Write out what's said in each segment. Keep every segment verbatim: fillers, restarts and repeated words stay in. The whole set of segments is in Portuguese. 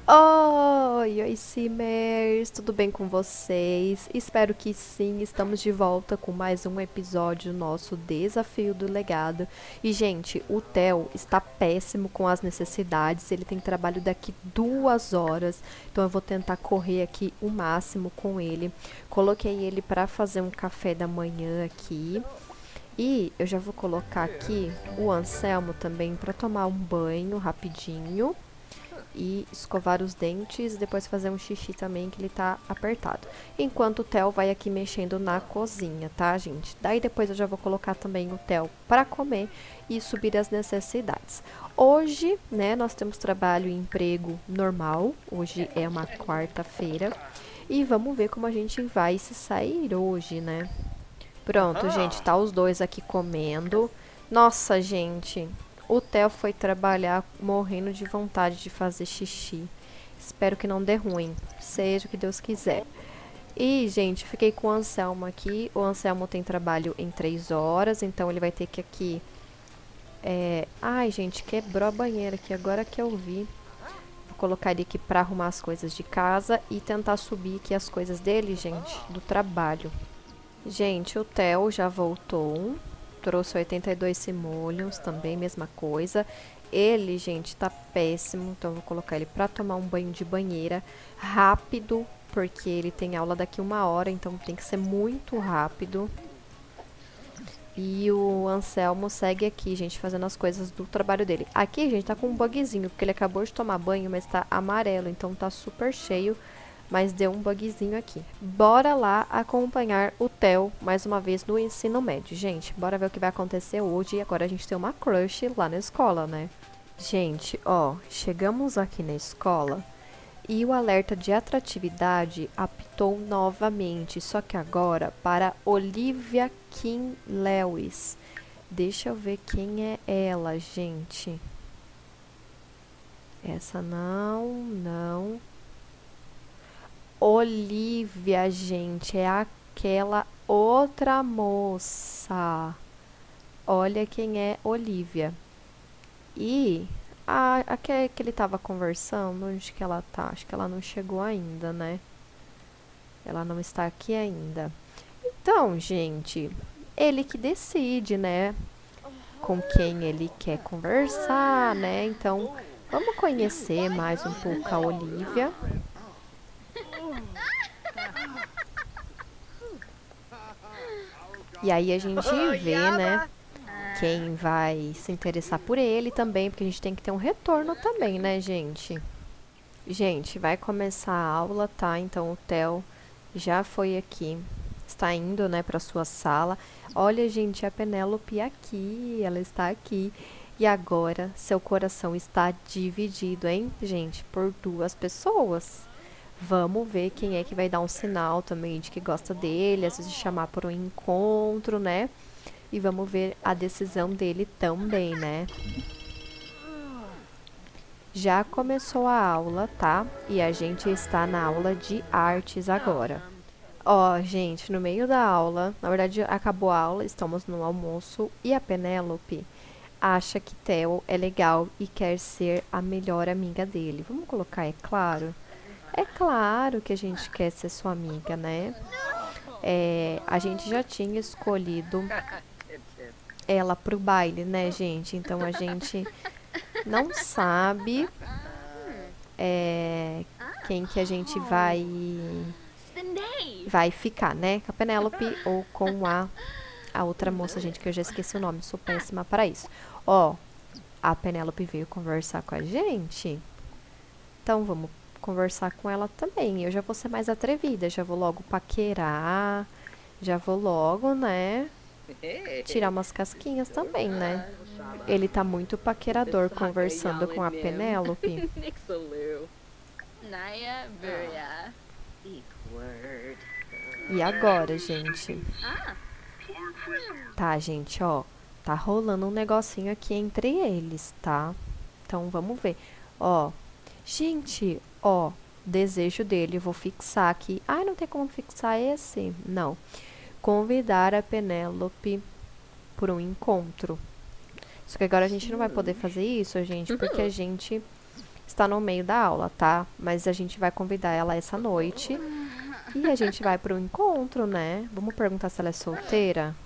Oi, oi, Simers, tudo bem com vocês? Espero que sim, estamos de volta com mais um episódio do nosso Desafio do Legado. E, gente, o Theo está péssimo com as necessidades, ele tem trabalho daqui duas horas, então eu vou tentar correr aqui o máximo com ele. Coloquei ele para fazer um café da manhã aqui. E eu já vou colocar aqui o Anselmo também para tomar um banho rapidinho e escovar os dentes e depois fazer um xixi também, que ele tá apertado. Enquanto o Theo vai aqui mexendo na cozinha, tá, gente? Daí depois eu já vou colocar também o Theo para comer e subir as necessidades. Hoje, né, nós temos trabalho e emprego normal. Hoje é uma quarta-feira e vamos ver como a gente vai se sair hoje, né? Pronto, gente, tá os dois aqui comendo. Nossa, gente, o Theo foi trabalhar morrendo de vontade de fazer xixi. Espero que não dê ruim, seja o que Deus quiser. E, gente, fiquei com o Anselmo aqui. O Anselmo tem trabalho em três horas, então ele vai ter que aqui... É... Ai, gente, quebrou a banheira aqui, agora que eu vi. Vou colocar ele aqui pra arrumar as coisas de casa e tentar subir aqui as coisas dele, gente, do trabalho. Gente, o Theo já voltou. Trouxe oitenta e dois simoleons, também mesma coisa. Ele, gente, tá péssimo, então eu vou colocar ele pra tomar um banho de banheira rápido, porque ele tem aula daqui uma hora, então tem que ser muito rápido. E o Anselmo segue aqui, gente, fazendo as coisas do trabalho dele. Aqui, gente, tá com um bugzinho, porque ele acabou de tomar banho, mas tá amarelo, então tá super cheio. Mas deu um bugzinho aqui. Bora lá acompanhar o Theo mais uma vez no ensino médio. Gente, bora ver o que vai acontecer hoje. E agora a gente tem uma crush lá na escola, né? Gente, ó, chegamos aqui na escola e o alerta de atratividade apitou novamente. Só que agora para Olivia Kim Lewis. Deixa eu ver quem é ela, gente. Essa não, não... Olivia, gente, é aquela outra moça. Olha quem é Olivia. E a, a que, que ele tava conversando, onde que ela tá? Acho que ela não chegou ainda, né? Ela não está aqui ainda. Então, gente, ele que decide, né? Com quem ele quer conversar, né? Então, vamos conhecer mais um pouco a Olivia. E aí a gente vê, né, quem vai se interessar por ele também, porque a gente tem que ter um retorno também, né, gente? Gente, vai começar a aula, tá? Então o Theo já foi aqui, está indo, né, para sua sala. Olha, gente, a Penélope aqui, ela está aqui. E agora seu coração está dividido, hein, gente, por duas pessoas. Vamos ver quem é que vai dar um sinal também de que gosta dele, às vezes chamar por um encontro, né? E vamos ver a decisão dele também, né? Já começou a aula, tá? E a gente está na aula de artes agora. Ó, gente, no meio da aula, na verdade acabou a aula, estamos no almoço e a Penélope acha que Theo é legal e quer ser a melhor amiga dele. Vamos colocar, é claro? É claro que a gente quer ser sua amiga, né? É, a gente já tinha escolhido ela pro baile, né, gente? Então a gente não sabe é, quem que a gente vai vai ficar, né? Com a Penélope ou com a, a outra moça, gente, que eu já esqueci o nome. Sou péssima para isso. Ó, a Penélope veio conversar com a gente. Então vamos conversar com ela também. Eu já vou ser mais atrevida, já vou logo paquerar, já vou logo, né, tirar umas casquinhas também, né? Ele tá muito paquerador conversando com a Penélope. E agora, gente? Tá, gente, ó, tá rolando um negocinho aqui entre eles, tá? Então vamos ver. Ó, gente, ó, desejo dele, vou fixar aqui. Ai, não tem como fixar esse? Não. Convidar a Penélope por um encontro. Só que agora a gente não vai poder fazer isso, gente, porque a gente está no meio da aula, tá? Mas a gente vai convidar ela essa noite e a gente vai pro encontro, né? Vamos perguntar se ela é solteira?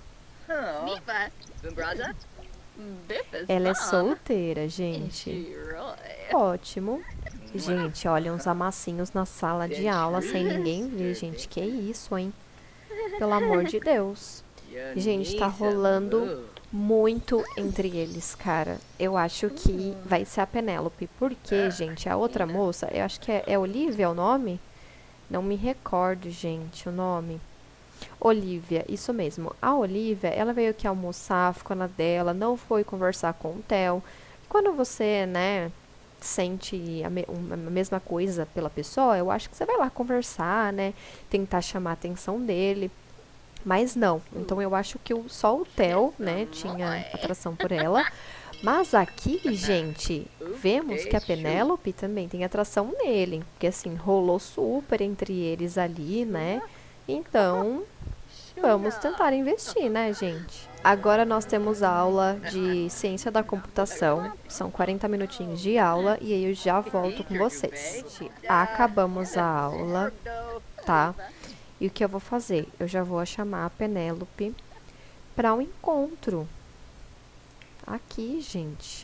Ela é solteira, gente. Ótimo. Gente, olha uns amassinhos na sala de aula sem ninguém ver, gente. Que isso, hein? Pelo amor de Deus. Gente, tá rolando muito entre eles, cara. Eu acho que vai ser a Penélope. Porque, gente, a outra moça, eu acho que é, é Olivia o nome? Não me recordo, gente, o nome. Olivia, isso mesmo. A Olivia, ela veio aqui almoçar, ficou na dela, não foi conversar com o Theo. Quando você, né, sente a, me a mesma coisa pela pessoa, eu acho que você vai lá conversar, né, tentar chamar a atenção dele. Mas não. Então eu acho que o, só o Theo, né, tinha atração por ela. Mas aqui, gente, vemos que a Penélope também tem atração nele. Porque assim, rolou super entre eles ali, né? Então, vamos tentar investir, né, gente? Agora nós temos aula de ciência da computação. São quarenta minutinhos de aula e aí eu já volto com vocês. Acabamos a aula, tá? E o que eu vou fazer? Eu já vou chamar a Penélope para um encontro. Aqui, gente.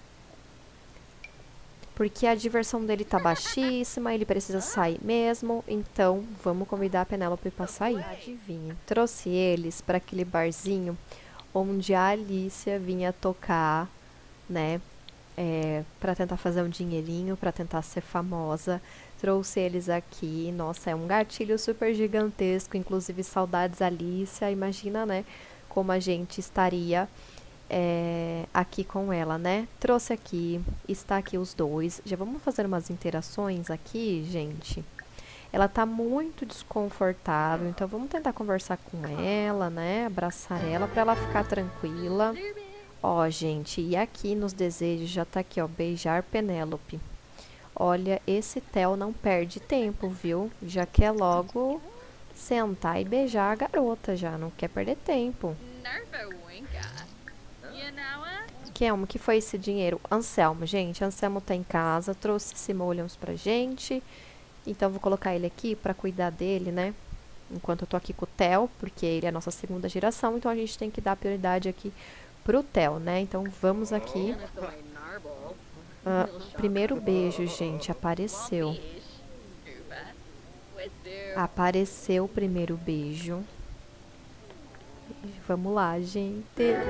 Porque a diversão dele tá baixíssima, ele precisa sair mesmo. Então, vamos convidar a Penélope para sair. Adivinha? Trouxe eles para aquele barzinho onde a Alicia vinha tocar, né? É, para tentar fazer um dinheirinho, para tentar ser famosa. Trouxe eles aqui. Nossa, é um gatilho super gigantesco. Inclusive, saudades Alicia. Imagina, né? Como a gente estaria é, aqui com ela, né? Trouxe aqui. Está aqui os dois. Já vamos fazer umas interações aqui, gente. Ela tá muito desconfortável. Então, vamos tentar conversar com ela, né? Abraçar ela para ela ficar tranquila. Ó, gente, e aqui nos desejos já tá aqui, ó, beijar Penélope. Olha, esse Theo não perde tempo, viu? Já quer logo sentar e beijar a garota, já não quer perder tempo. Kelmo, que foi esse dinheiro? Anselmo, gente, Anselmo tá em casa, trouxe simoleons pra gente. Então, vou colocar ele aqui pra cuidar dele, né? Enquanto eu tô aqui com o Theo, porque ele é a nossa segunda geração, então a gente tem que dar prioridade aqui pro Theo, né? Então, vamos aqui. Ah, primeiro beijo, gente, apareceu. Apareceu o primeiro beijo. Vamos lá, gente.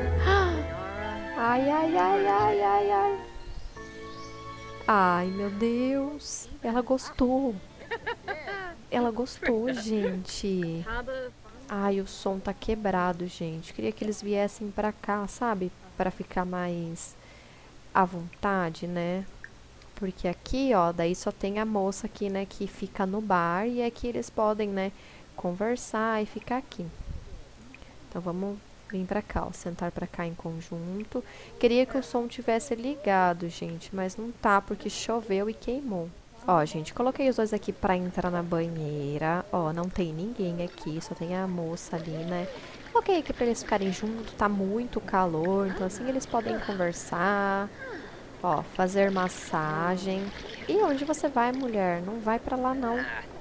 Ai, ai, ai, ai, ai, ai. Ai, meu Deus. Ela gostou. Ela gostou, gente. Ai, o som tá quebrado, gente. Queria que eles viessem pra cá, sabe? Pra ficar mais à vontade, né? Porque aqui, ó, daí só tem a moça aqui, né, que fica no bar. E aqui eles podem, né, conversar e ficar aqui. Então, vamos vir pra cá, ó, sentar pra cá em conjunto. Queria que o som tivesse ligado, gente, mas não tá, porque choveu e queimou. Ó, gente, coloquei os dois aqui pra entrar na banheira. Ó, não tem ninguém aqui, só tem a moça ali, né? Coloquei aqui pra eles ficarem juntos, tá muito calor, então assim eles podem conversar. Ó, fazer massagem. E onde você vai, mulher? Não vai pra lá, não.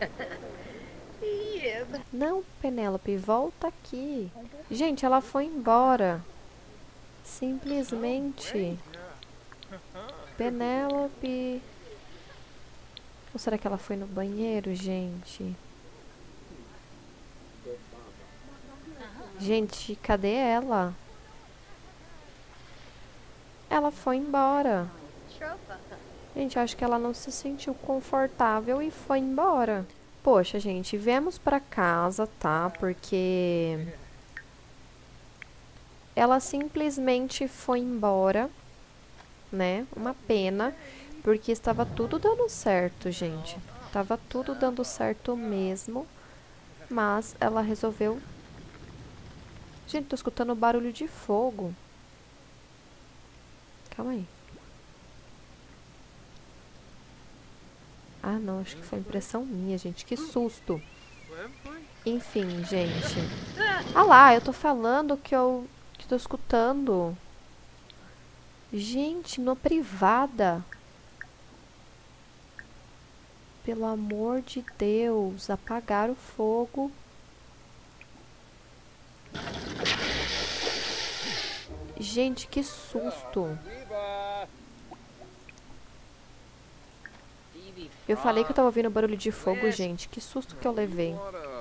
Não, Penélope, volta aqui. Gente, ela foi embora. Simplesmente. Penélope. Ou será que ela foi no banheiro, gente? Gente, cadê ela? Ela foi embora. Gente, acho que ela não se sentiu confortável e foi embora. Poxa, gente, viemos pra casa, tá? Porque ela simplesmente foi embora, né? Uma pena, porque estava tudo dando certo, gente. Estava tudo dando certo mesmo, mas ela resolveu... Gente, tô escutando barulho de fogo. Calma aí. Ah, não, acho que foi impressão minha, gente. Que susto. Enfim, gente. Ah lá, eu tô falando que eu que tô escutando. Gente, no privada. pelo amor de Deus, apagar o fogo. Gente, que susto. Eu falei que eu tava ouvindo barulho de fogo, gente. Que susto que eu levei.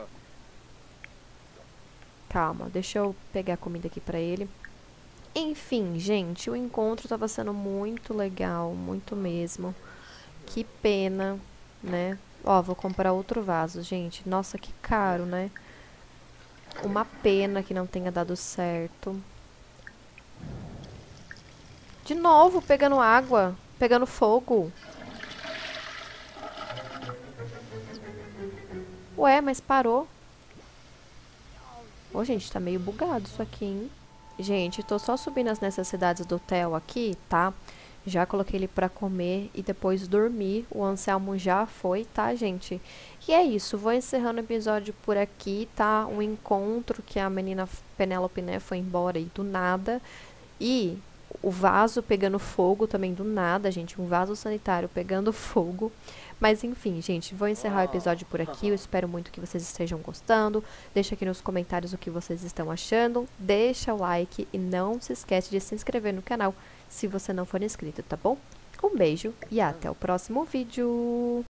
Calma, deixa eu pegar a comida aqui pra ele. Enfim, gente, o encontro tava sendo muito legal, muito mesmo. Que pena, né? Ó, vou comprar outro vaso, gente. Nossa, que caro, né? Uma pena que não tenha dado certo. De novo, pegando água, pegando fogo. Ué, mas parou. Ô, gente, tá meio bugado isso aqui, hein? Gente, tô só subindo as necessidades do Theo aqui, tá? Já coloquei ele pra comer e depois dormir. O Anselmo já foi, tá, gente? E é isso, vou encerrando o episódio por aqui, tá? Um encontro que a menina Penélope, né, foi embora e do nada. E o vaso pegando fogo também do nada, gente. Um vaso sanitário pegando fogo. Mas enfim, gente, vou encerrar o episódio por aqui. Eu espero muito que vocês estejam gostando. Deixa aqui nos comentários o que vocês estão achando. Deixa o like e não se esquece de se inscrever no canal se você não for inscrito, tá bom? Um beijo e até o próximo vídeo!